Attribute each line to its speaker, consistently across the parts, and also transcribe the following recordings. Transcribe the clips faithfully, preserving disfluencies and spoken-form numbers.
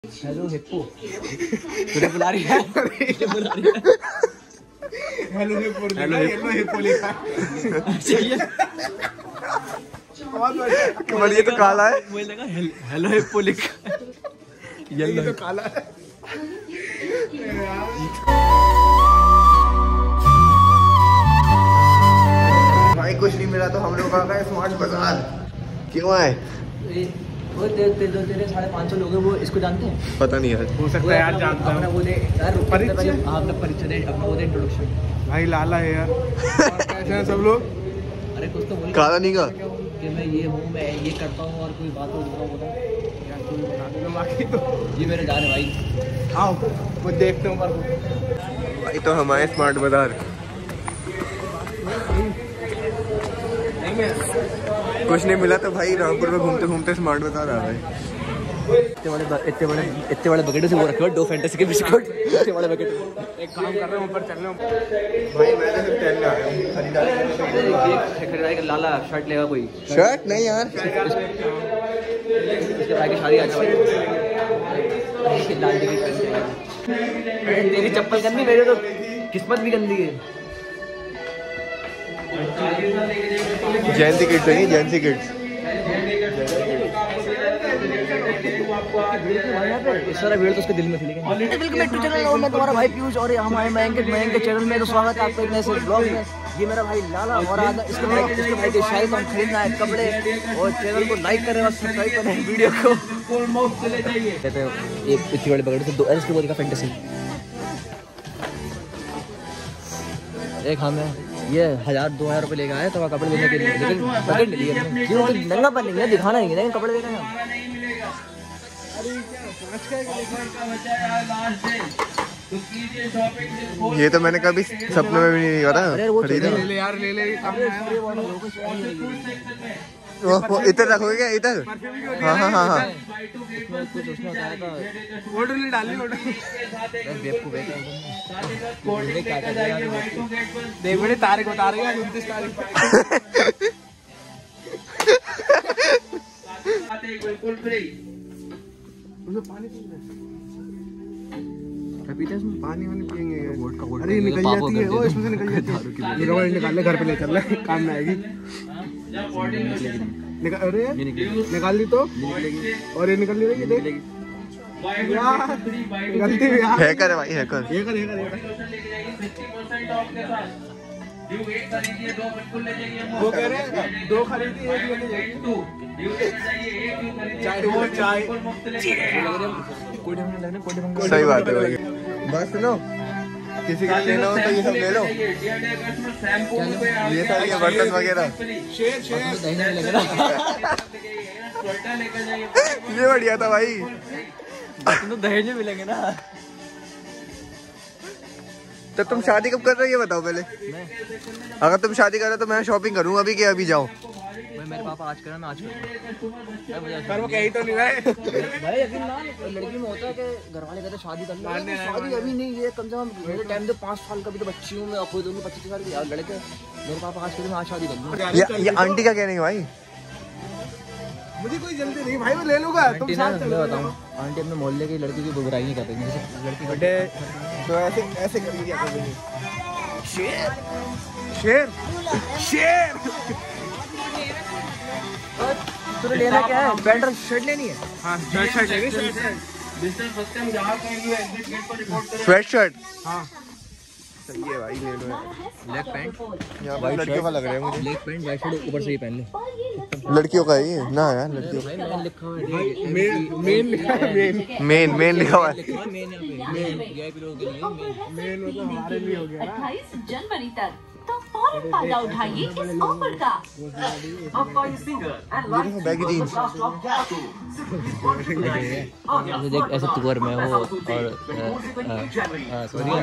Speaker 1: Hello hippo तुझे बुला रही है बुला रही है हेलो हिप्पो हेलो हिप्पो लिखा
Speaker 2: है। ये तो काला है।
Speaker 1: मुझे लगा हेलो हिप्पो लिखा ये तो काला है।
Speaker 2: भाई कुछ नहीं मिला तो हम लोग आ गए स्मार्ट बाजार। क्यों आए?
Speaker 1: वो तेरे तेरे साढ़े पाँच सौ लोग हैं, वो इसको जानते हैं?
Speaker 2: पता नहीं यार,
Speaker 3: हो सकता है यार जानता हूं।
Speaker 1: वो दे यार परिचय, आपने परिचय दे, अपना वो दे इंट्रोडक्शन।
Speaker 3: भाई लाला है यार। कैसे हैं सब लोग?
Speaker 1: अरे कुछ तो बोल।
Speaker 2: काला नहीं का
Speaker 1: कि मैं ये हूँ, मैं ये करता हूँ, और कोई बात हो बोला बोला
Speaker 3: यार कोई बता देना बाकी तो।
Speaker 1: ये मेरे जान है भाई।
Speaker 3: आओ वो देखते हैं पर
Speaker 2: भाई तो हमारे स्मार्ट बाजार कुछ नहीं मिला तो भाई रामपुर में घूमते घूमते स्मार्ट बाजार आ गए।
Speaker 1: इतने बड़े इतने बड़े इतने बड़े बकेट से वो रखे हो दो फैंटेसी के बिस्कुट। इतने बड़े बकेट
Speaker 3: एक काम कर रहे हैं ऊपर चलने।
Speaker 2: भाई मैं तो सिर्फ टहलने आया हूँ, खरीदारी
Speaker 1: खरीदारी का लाला शर्ट लेगा कोई?
Speaker 2: शर्ट नहीं यार,
Speaker 1: इसके भाई की शादी आ जाए। तेरी चप्पल गंदी, मेरी तो किस्मत भी गंदी है।
Speaker 2: जयंती किड्स है, जयंती किड्स।
Speaker 1: इस सारा भीड़ तो उसके दिल में थी। लेकिन मैं तुम्हारा भाई पीयूष और हम आए मयंक मयंक के चैनल में, तो स्वागत है आपका एक नए ब्लॉग में। ये मेरा भाई लाला और आज इसके भाई इसके भाई के शायद हम खरीदना है कपड़े, और चैनल को लाइक करें और सब्सक्राइब करें वीडियो को। कहते हैं एक इतनी बड़े पकड़ से दो इसके बोल का फैंटेसी एक हमें ये हजार दो हजार रुपये लेके आए तो कपड़े लेने के लिए, लेकिन बकेट नहीं लिए क्यों? नंगा पर नहीं है, दिखाना नहीं है, कपड़े लेने हैं।
Speaker 2: ये तो मैंने कभी सपने में भी नहीं करा खरीदा।
Speaker 3: ले ले यार ले ले।
Speaker 2: वो इधर रखोगे क्या? इधर? हाँ हाँ हाँ हाँ
Speaker 1: कुछ उसमें बताया था
Speaker 3: ऑर्डर नहीं डालनी ऑर्डर। देख बड़े तारीख बता रहे हैं उनतीस तारीख। पानी पीते हैं, पानी वानी पियेंगे। अरे निकल जाती है वो, इसमें से निकल जाती है। निकाल ले, घर पे ले चल ले, काम में आएगी। निकाल, अरे निकाल ली तो, और ये निकल ली ये देख गलती भी यार।
Speaker 2: हैकर है भाई, हैकर।
Speaker 3: Hacker hacker hacker. वो कह रहे हैं दो खरीदी एक लेके जाएगी। चाय वो चाय
Speaker 2: सही बात है भाई। बस सुनो, किसी का लेना हो तो ये सब ले लो, ये सब ये बर्तन वगैरह।
Speaker 3: शेर शेर
Speaker 2: ये बढ़िया था भाई।
Speaker 1: तो दहेज में मिलेंगे ना।
Speaker 2: तो तुम शादी कब कर रहे हो ये बताओ पहले। अगर तुम शादी कर रहे हो तो मैं शॉपिंग करूँ अभी के अभी जाओ।
Speaker 1: भाई मेरे पापा आज करा, मैं आज करूँ।
Speaker 3: पर वो कहीं तो नहीं रहे
Speaker 1: भाई। यकीन मान, लड़की में होता है कि घर वाले कहते शादी कर लो, शादी अभी नहीं है, कम से कम मेरे टाइम तो पाँच साल का भी तो बच्ची हूँ मैं, खुद दूंगी पच्चीस साल की। यार लड़के मेरे पापा आज करें, मैं आज शादी कर लूँ।
Speaker 2: ये, ये आंटी का कहने भाई,
Speaker 3: मुझे कोई जल्दी नहीं भाई, मैं ले लूंगा। तुम साथ चलो।
Speaker 1: बताऊँ आंटी अपने मोहल्ले की लड़की की बुराई नहीं करती, लड़की
Speaker 2: बड़े तो ऐसे ऐसे करेंगे क्या करेंगे?
Speaker 3: शेर शेर शेर।
Speaker 1: तुझे लेना क्या है? पैंट और शर्ट लेनी है?
Speaker 3: हाँ शर्ट शर्ट लेनी।
Speaker 2: स्वेट शर्ट
Speaker 3: हाँ
Speaker 2: सही है भाई, ले लो।
Speaker 1: ब्लैक पैंट,
Speaker 2: यहाँ पर लड़कियों का लग रहा है मुझे।
Speaker 1: ब्लैक पैंट वाइट शर्ट, ऊपर से ये पहन ले।
Speaker 2: लड़कियों का ही ना यार, लड़कियों का
Speaker 1: मेन लिखा हुआ है,
Speaker 3: मेन मेन लिखा है, मेन
Speaker 2: मेन मेन लिखा हुआ है।
Speaker 1: लिखा हुआ है मेन, यहाँ पे मेन वीआईपी लोगों के लिए मेन।
Speaker 3: मेन वो तो हमारे लिए हो गया ना।
Speaker 4: अट्ठाईस जनवरी तक तो फौरन फायदा उठाइए इस ऑफर का।
Speaker 2: Baggy jeans.
Speaker 1: ऐसे देख, ऐसे तुअर में हो और सॉरी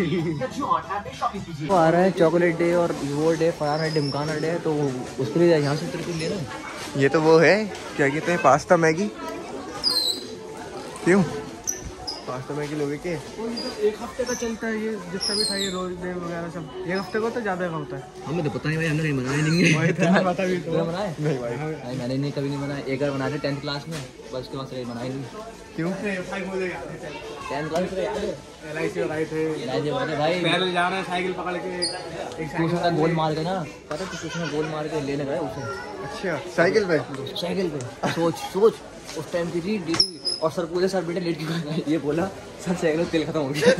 Speaker 1: वो आ रहा है चॉकलेट डे और वो डे, फराना डे, ढिमकाना डे, तो उसके लिए यहाँ से तेरे को लेना।
Speaker 2: ये तो वो है क्या कहते हैं, पास्ता मैगी। क्यों पाँच सौ मैगी लोगे के?
Speaker 3: एक हफ्ते का चलता है ये जितना भी था ये रोज डे वगैरह सब। एक हफ्ते का तो ज्यादा का होता है।
Speaker 1: हमें तो पता नहीं भाई, हमने नहीं बनाया नहीं।
Speaker 3: पता भी तो
Speaker 1: बनाए नहीं भाई, भाई मैंने नहीं कभी नहीं बनाया। एक बार बनाए थे टेंथ क्लास में, बस उसके बाद से बनाए नहीं।
Speaker 2: क्यों?
Speaker 1: टेंथ क्लास में याद है
Speaker 3: एल आई सी लगाए थे
Speaker 1: भाई,
Speaker 3: पहले जा रहे हैं साइकिल पकड़ के
Speaker 1: ट्यूशन का गोल मार के ना, पता है ट्यूशन में गोल मार के लेने गए उसे।
Speaker 2: अच्छा, साइकिल पे?
Speaker 1: साइकिल पे। सोच सोच उस टाइम की थी डीडी, और सर पूछे सर बेटे लेट क्यों? ये बोला सर साइकिल में तेल खत्म हो गया।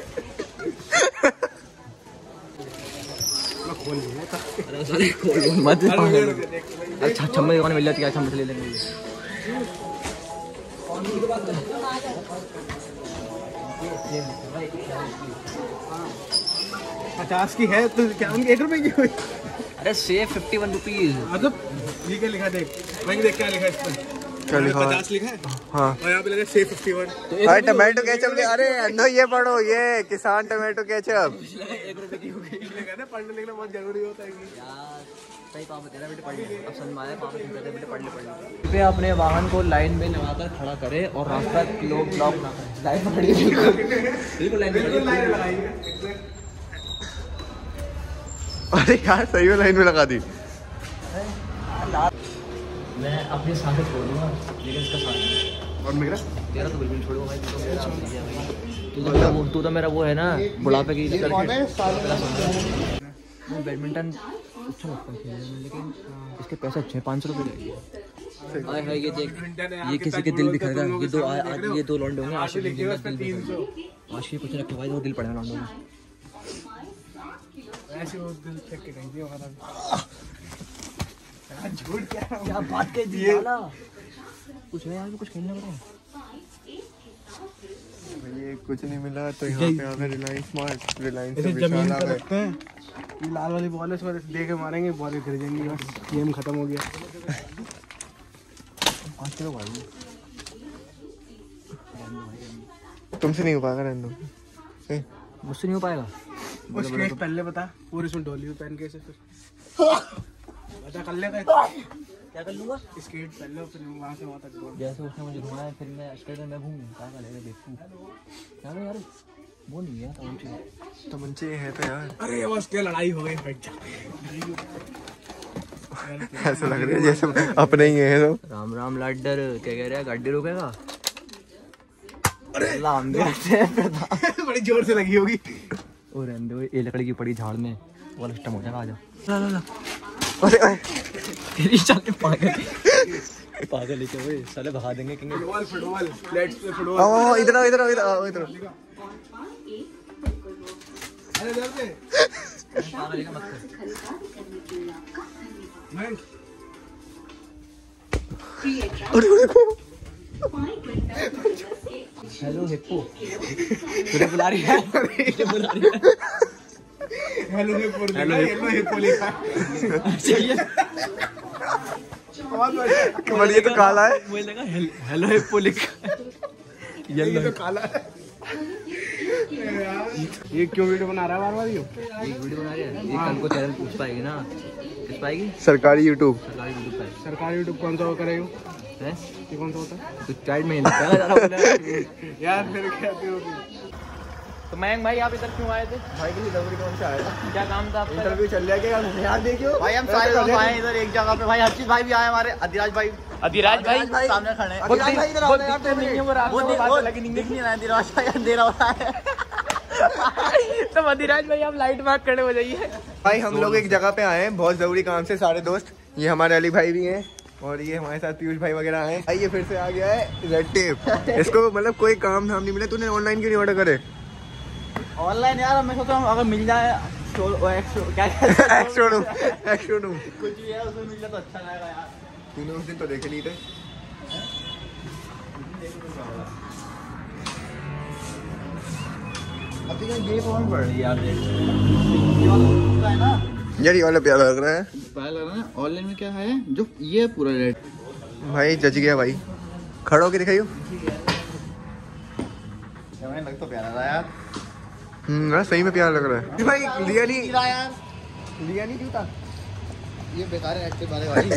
Speaker 1: अरे साले खोल मत। अच्छा चम्मच दुकान मिल जाती है, चम्मच ले लेंगे।
Speaker 3: पचास की है तो क्या उनकी एक रुपए की हुई?
Speaker 1: अरे सेव फिफ्टी वन रुपीज।
Speaker 3: मतलब ये क्या लिखा देख, मैं देख क्या लिखा है इस पर?
Speaker 2: क्या लिखा?
Speaker 3: पचास लिखा है
Speaker 2: हाँ,
Speaker 3: और यहाँ पे लगा सेव फिफ्टी वन।
Speaker 2: अरे टमाटो केचप ले। अरे नो, ये पढ़ो, ये किसान टमाटो केचप।
Speaker 1: एक रुपए की हो गई।
Speaker 3: पढ़ने लिखना बहुत जरूरी होता है
Speaker 1: यार। सही पापा तेरा बेटे पढ़ ले, अब समझ में आया पापा तुम कहते बेटे पढ़ ले पढ़ ले। पे अपने वाहन को लाइन में लगाकर खड़ा करे और रास्ता लोग ब्लॉक ना करें। लाइन पकड़िए बिल्कुल लाइन में।
Speaker 2: अरे यार सही में लाइन में लगा दी।
Speaker 1: मैं अपनी सांसें छोड़ दूंगा लेकिन इसका साथ नहीं।
Speaker 3: और मेरा
Speaker 1: तेरा तो बिल्कुल छोड़ूंगा भाई, तू तो मेरा तू तो मेरा वो तू तो मेरा वो है ना बुढ़ापे की। बैडमिंटन अच्छा लगता है खेलने में, लेकिन इसके पैसे अच्छे हैं, पाँच सौ रुपये लगेंगे। हाय हाय ये देख, ये किसी के दिल दिखाएगा। ये दो आ, आ, ये दो लौंडे होंगे, आशिक लिखेगा दिल दिखाएगा। आशिक कुछ रखे भाई, वो दिल पड़ेगा लौंडों में।
Speaker 3: ऐसे वो दिल फेंक के कहीं हमारा झूठ क्या
Speaker 1: क्या बात कह दी वाला। कुछ है यार, कुछ खेलने को
Speaker 2: ये कुछ नहीं मिला तो यहाँ पे आकर रिलायंस स्मार्ट रिलायंस
Speaker 3: ऐसे जमीन पर रखते हैं। ये लाल वाली बॉल है, इसमें दे के मारेंगे, बॉल गिर जाएंगी, बस गेम खत्म हो गया।
Speaker 1: पाँच किलो भाई
Speaker 2: तुमसे नहीं हो पाएगा रहने दो।
Speaker 1: मुझसे नहीं हो पाएगा।
Speaker 3: वो स्केट पहले बता, पूरे इसमें डोली पहन के ऐसे फिर बता कर लेगा।
Speaker 1: क्या कर लूँगा?
Speaker 3: स्केट पहले फिर वहाँ से वहाँ तक दौड़।
Speaker 1: जैसे उसने मुझे घुमाया, फिर मैं स्केट में मैं घूमूँ, क्या कर लेगा देखूँ। क्या यार वो नहीं है तमंचे।
Speaker 2: तमंचे है तो यार।
Speaker 3: अरे बस क्या लड़ाई हो गई, फट जा।
Speaker 2: ऐसा लग रहा है जैसे अपने ही है तो।
Speaker 1: राम राम लाडर, क्या कह रहा है? गाड़ी रोकेगा? अरे लाम दे
Speaker 3: बड़ी जोर से लगी होगी।
Speaker 1: और रहने दो, ये लकड़ी की पड़ी झाड़ में, वो लस्टम हो जाएगा। आ जा। ला ला ला।
Speaker 2: अरे
Speaker 1: तेरी साले पागल पागल लेके हुए साले भगा देंगे।
Speaker 3: Football football let's play football.
Speaker 2: आओ इधर आओ इधर आओ इधर आओ इधर।
Speaker 3: अरे इधर पे
Speaker 1: पागल लेके मत कर।
Speaker 3: मैं
Speaker 2: अरे देखो
Speaker 1: हेलो हिप्पो तुझे बुला रही है, तुझे बुला रही है।
Speaker 3: हेलो हिप्पो, हेलो हिप्पो लिखा
Speaker 1: चाहिए।
Speaker 2: पर ये तो काला है।
Speaker 1: मुझे लगा हेलो हिप्पो लिखा।
Speaker 3: ये तो काला है। ये क्यों वीडियो बना रहा है बार बार? ये
Speaker 1: एक वीडियो बना रही है, ये कल को चैनल पूछ पाएगी ना, किस पाएगी?
Speaker 2: सरकारी यूट्यूब।
Speaker 1: सरकारी यूट्यूब पाएगी।
Speaker 3: सरकारी यूट्यूब कौन सा करेगा?
Speaker 1: हैं?
Speaker 3: ये कौन सा होता है?
Speaker 1: तो चाइल्ड में ही लगता है जरा।
Speaker 3: यार फिर क्या होगी?
Speaker 1: तो मयंक भाई आप इधर क्यों आए थे?
Speaker 2: भाई की डिलीवरी कौन से आया?
Speaker 1: क्या काम था आपका?
Speaker 2: इंटरव्यू चल रहा है क्या यार? देखियो
Speaker 1: भाई हम सारे लोग आए इधर एक जगह पे। भाई हर्षित भाई भी आए, हमारे अधिराज भाई। अधिराज भाई सामने खड़े हैं।
Speaker 2: अधिराज भाई इधर आओ ना यार,
Speaker 1: नहीं है वो रात को बात लगी नहीं दिख नहीं रहा है। अधिराज भाई अंधेरा हो रहा है। तो अधिराज भाई आप लाइट मार्क खड़े हो जाइए।
Speaker 2: भाई हम लोग एक जगह पे आए हैं बहुत जरूरी काम से, सारे दोस्त। ये हमारे अली भाई भी हैं और ये हमारे साथ पीयूष भाई वगैरह आए। भाई ये फिर से आ गया है रेड टेप। इसको मतलब कोई काम धाम नहीं मिला। तूने ऑनलाइन क्यों नहीं ऑर्डर करे?
Speaker 1: ऑनलाइन यार मैं सोच रहा हूँ अगर मिल जाए क्या
Speaker 2: एक्सट्रोनूम एक्सट्रोनूम
Speaker 1: कुछ भी है उसमें मिल जाए तो अच्छा लगेगा यार।
Speaker 2: तूने उस दिन तो देखे नहीं थे।
Speaker 1: अब ये कौन पड़ रही यार? ये वाला है ना
Speaker 2: यार, ये वाला प्यारा लग रहा है।
Speaker 1: प्यारा लग रहा है। ऑनलाइन में क्या है जो ये पूरा रेट?
Speaker 2: भाई जज गया भाई। खड़ा होके दिखाइयो।
Speaker 1: लग तो प्यारा था यार।
Speaker 2: हम्म सही में प्यारा लग रहा है भाई। लिया नहीं
Speaker 1: यार,
Speaker 2: लिया नहीं जूता।
Speaker 1: ये बेकार है एक्टिव वाले भाई।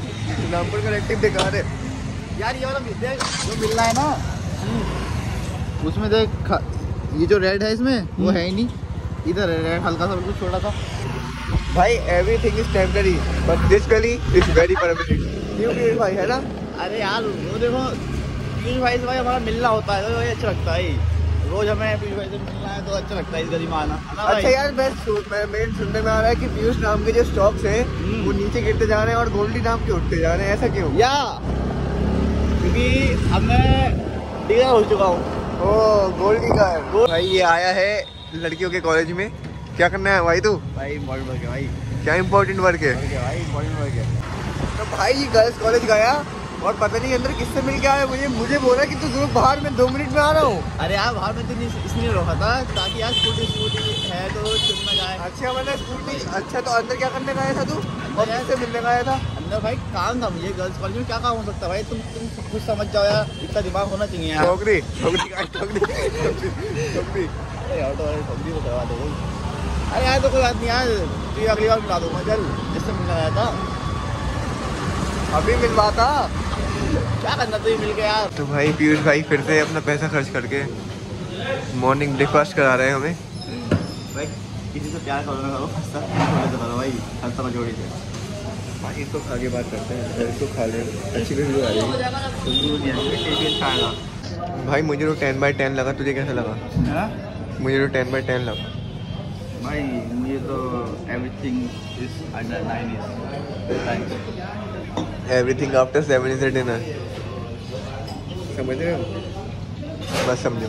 Speaker 2: नाम पर का एक्टिव बेकार है
Speaker 1: यार। ये वाला जो मिल रहा है ना
Speaker 5: उसमें देख ये जो रेड है इसमें वो है ही नहीं, इधर रेड हल्का सा बिल्कुल छोटा सा।
Speaker 2: भाई everything is temporary but this गली इज वेरी परमानेंट। क्यों पीयूष भाई है ना?
Speaker 5: अरे यार वो देखो पीयूष भाई से भाई हमारा मिलना होता है तो भाई अच्छा लगता है, रोज हमें पीयूष भाई से मिलना है तो अच्छा लगता है इस गली में आना, है ना भाई?
Speaker 2: अच्छा यार मैं मैं मेरे सुनने में आ रहा है कि पीयूष नाम के जो स्टॉक्स हैं वो नीचे गिरते जा रहे हैं और गोल्डी नाम के उठते जा रहे हैं, ऐसा क्यों?
Speaker 5: या क्योंकि अब मैं डीलर हो चुका हूँ।
Speaker 2: ओ गोल्डी का भाई ये आया है लड़कियों के कॉलेज में, क्या करना है भाई तू?
Speaker 5: भाई इम्पोर्टेंट वर्क है भाई।
Speaker 2: क्या इम्पोर्टेंट वर्क है?
Speaker 5: भाई इम्पोर्टेंट वर्क है।
Speaker 2: तो भाई ये गर्ल्स कॉलेज गया और पता नहीं अंदर किससे मिल के आया, मुझे मुझे बोला कि तू जरूर बाहर में दो मिनट में आ रहा हूँ।
Speaker 5: अरे यार बाहर में तो इसलिए रोका था ताकि यार स्कूटी स्कूटी है तो चुन में जाए।
Speaker 2: अच्छा मतलब स्कूटी, अच्छा तो अंदर क्या करने गया था तू और किससे मिलने गया था?
Speaker 5: अंदर भाई काम था मुझे, गर्ल्स कॉलेज में क्या काम हो सकता है भाई, तुम तुम खुद समझ जाओ यार, इतना दिमाग होना चाहिए यार।
Speaker 2: ठोकरी ठोकरी ठोकरी ठोकरी
Speaker 5: अरे यार तो ठोकरी को करवा दो। अरे यार तो कोई बात नहीं यार, तुझे अगली बार मिला दूंगा चल, जिससे मिलने गया था
Speaker 2: अभी मिलवाता,
Speaker 5: क्या करना तुझे मिल गया यार।
Speaker 2: तो भाई पीयूष भाई फिर से अपना पैसा खर्च करके मॉर्निंग ब्रेकफास्ट करा रहे हैं हमें।
Speaker 5: भाई किसी से प्यार करो ना करो, हंसता करो भाई, हंसता मजोड़ी से
Speaker 2: भाई इसको खा के बात करते हैं, इसको खा ले अच्छी वीडियो आ रही है। भाई मुझे तो टेन बाई टेन लगा, तुझे कैसा लगा?
Speaker 5: है?
Speaker 2: मुझे तो टेन बाई टेन लगा
Speaker 5: भाई मुझे तो everything is under nine is
Speaker 2: everything after seven is dinner, समझ रहे हो? बस समझो।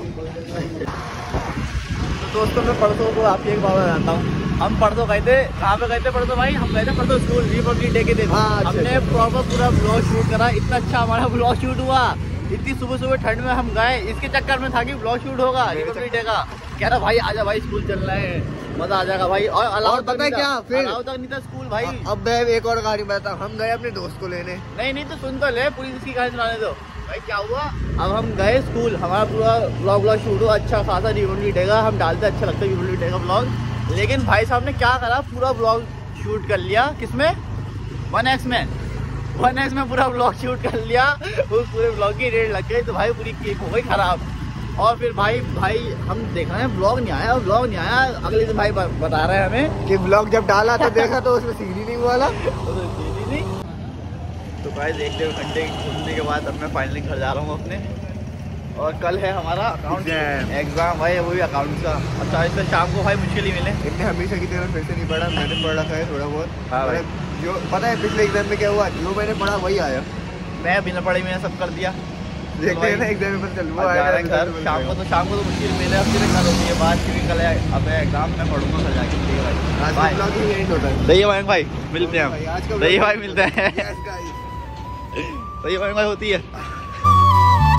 Speaker 5: दोस्तों मैं परसों को आपकी एक बात बताता हूँ, हम परसों गए थे, कहाँ पे गए थे परसों भाई? हम गए थे परसों स्कूल रिपब्लिक डे के दिन।
Speaker 2: हाँ,
Speaker 5: हमने प्रॉपर पूरा ब्लॉग शूट करा, इतना अच्छा हमारा ब्लॉग शूट हुआ, इतनी सुबह सुबह ठंड में हम गए, इसके चक्कर में था कि ब्लॉग शूट होगा रिपब्लिक डे का। कह रहा भाई आजा भाई स्कूल चल रहा है, मजा आ जाएगा भाई। और अलाउ
Speaker 2: पता है क्या फिर
Speaker 5: अलाउ तक नहीं था स्कूल भाई।
Speaker 2: अब मैं एक और कहानी बताता हूँ, हम गए अपने दोस्त को लेने।
Speaker 5: नहीं नहीं तो सुन तो ले, पूरी इसकी कहानी सुनाने दो भाई। क्या हुआ, अब हम गए स्कूल, हमारा पूरा ब्लॉग ब्लॉग शूट हुआ अच्छा खासा रिपब्लिक डे का, हम डालते अच्छा लगता है रिपब्लिक डे का ब्लॉग। लेकिन भाई साहब ने क्या करा, पूरा ब्लॉग शूट कर लिया, किसमें? वन एक्स में वन एक्स में पूरा ब्लॉग शूट कर लिया, उस पूरे ब्लॉग की रेट लग गई, तो भाई पूरी केक हो गई खराब। और फिर भाई भाई हम देख रहे हैं ब्लॉग नहीं आया, ब्लॉग नहीं आया। अगले दिन भाई बता रहे हैं हमें
Speaker 2: कि ब्लॉग जब डाला तो देखा तो उसमें सीढ़ी नहीं वाला
Speaker 5: नहीं। तो भाई देखते हुए घंटे घूमने के बाद अब मैं फाइनली घर जा रहा हूँ अपने, और कल है हमारा अकाउंट एग्जाम भाई, वो भी अकाउंट का। अच्छा इसमें शाम को भाई मुश्किल ही मिले,
Speaker 2: इतने हमेशा की तरह फिर से नहीं पढ़ा, मैंने पढ़ रखा है थोड़ा बहुत।
Speaker 5: हाँ भाई।
Speaker 2: जो पता है पिछले एग्जाम में क्या हुआ, जो मैंने पढ़ा वही आया,
Speaker 5: मैं बिना पढ़े मैंने सब कर दिया।
Speaker 2: देखते हैं ना एग्जाम में पता चल वो
Speaker 5: आज जा
Speaker 2: आया
Speaker 5: रहे हैं घर, शाम को तो शाम को तो मुश्किल मेरे हफ्ते में घर होती है बात, क्योंकि कल अब एग्जाम में पढ़ूंगा घर जाके। ठीक है भाई,
Speaker 2: आज
Speaker 5: बाय।
Speaker 2: का ब्लॉग ही यही होता है।
Speaker 5: सही है मयंक भाई, मिलते हैं
Speaker 2: आज का
Speaker 5: हम। सही है भाई, मिलते हैं।
Speaker 2: Yes, guys.
Speaker 5: सही है मयंक भाई, होती है।